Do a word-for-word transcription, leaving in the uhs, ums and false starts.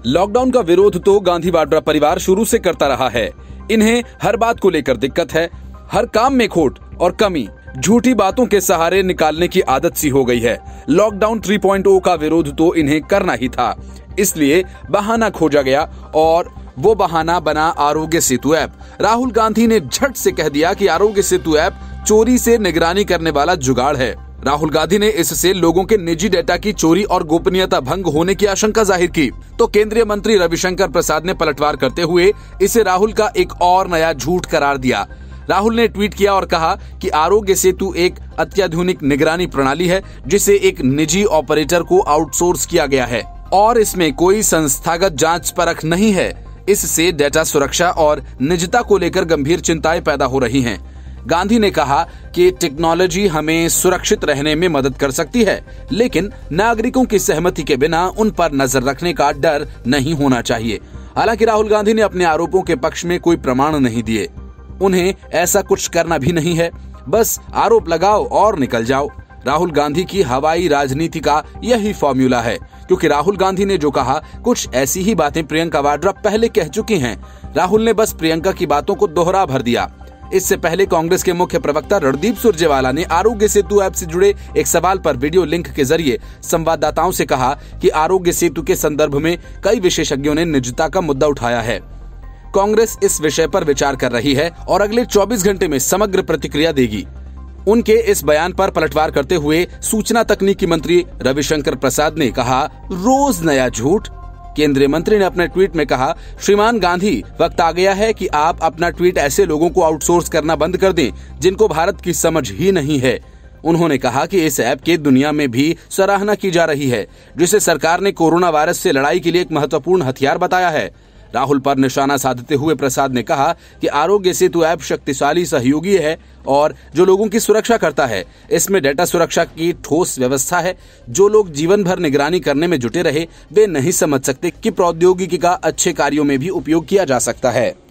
Lockdown का विरोध तो गांधी वाड्रा परिवार शुरू से करता रहा है। इन्हें हर बात को लेकर दिक्कत है, हर काम में खोट और कमी झूठी बातों के सहारे निकालने की आदत सी हो गई है। लॉकडाउन थ्री पॉइंट ओ का विरोध तो इन्हें करना ही था, इसलिए बहाना खोजा गया और वो बहाना बना आरोग्य सेतु ऐप। राहुल गांधी ने झट से कह दिया कि आरोग्य सेतु ऐप चोरी से निगरानी करने वाला जुगाड़ है। राहुल गांधी ने इससे लोगों के निजी डेटा की चोरी और गोपनीयता भंग होने की आशंका जाहिर की, तो केंद्रीय मंत्री रविशंकर प्रसाद ने पलटवार करते हुए इसे राहुल का एक और नया झूठ करार दिया। राहुल ने ट्वीट किया और कहा कि आरोग्य सेतु एक अत्याधुनिक निगरानी प्रणाली है जिसे एक निजी ऑपरेटर को आउटसोर्स किया गया है और इसमें कोई संस्थागत जांच परख नहीं है। इससे डेटा सुरक्षा और निजता को लेकर गंभीर चिंताएं पैदा हो रही हैं। गांधी ने कहा कि टेक्नोलॉजी हमें सुरक्षित रहने में मदद कर सकती है, लेकिन नागरिकों की सहमति के बिना उन पर नजर रखने का डर नहीं होना चाहिए। हालांकि राहुल गांधी ने अपने आरोपों के पक्ष में कोई प्रमाण नहीं दिए। उन्हें ऐसा कुछ करना भी नहीं है, बस आरोप लगाओ और निकल जाओ। राहुल गांधी की हवाई राजनीति का यही फॉर्मूला है, क्योंकि राहुल गांधी ने जो कहा कुछ ऐसी ही बातें प्रियंका वाड्रा पहले कह चुकी हैं। राहुल ने बस प्रियंका की बातों को दोहरा भर दिया। इससे पहले कांग्रेस के मुख्य प्रवक्ता रणदीप सुरजेवाला ने आरोग्य सेतु ऐप से जुड़े एक सवाल पर वीडियो लिंक के जरिए संवाददाताओं से कहा कि आरोग्य सेतु के संदर्भ में कई विशेषज्ञों ने निजता का मुद्दा उठाया है। कांग्रेस इस विषय पर विचार कर रही है और अगले चौबीस घंटे में समग्र प्रतिक्रिया देगी। उनके इस बयान पर पलटवार करते हुए सूचना तकनीकी मंत्री रविशंकर प्रसाद ने कहा, रोज नया झूठ। केंद्रीय मंत्री ने अपने ट्वीट में कहा, श्रीमान गांधी, वक्त आ गया है कि आप अपना ट्वीट ऐसे लोगों को आउटसोर्स करना बंद कर दें जिनको भारत की समझ ही नहीं है। उन्होंने कहा कि इस ऐप की दुनिया में भी सराहना की जा रही है, जिसे सरकार ने कोरोना वायरस से लड़ाई के लिए एक महत्वपूर्ण हथियार बताया है। राहुल पर निशाना साधते हुए प्रसाद ने कहा कि आरोग्य सेतु ऐप शक्तिशाली सहयोगी है और जो लोगों की सुरक्षा करता है। इसमें डेटा सुरक्षा की ठोस व्यवस्था है। जो लोग जीवन भर निगरानी करने में जुटे रहे, वे नहीं समझ सकते कि प्रौद्योगिकी का अच्छे कार्यों में भी उपयोग किया जा सकता है।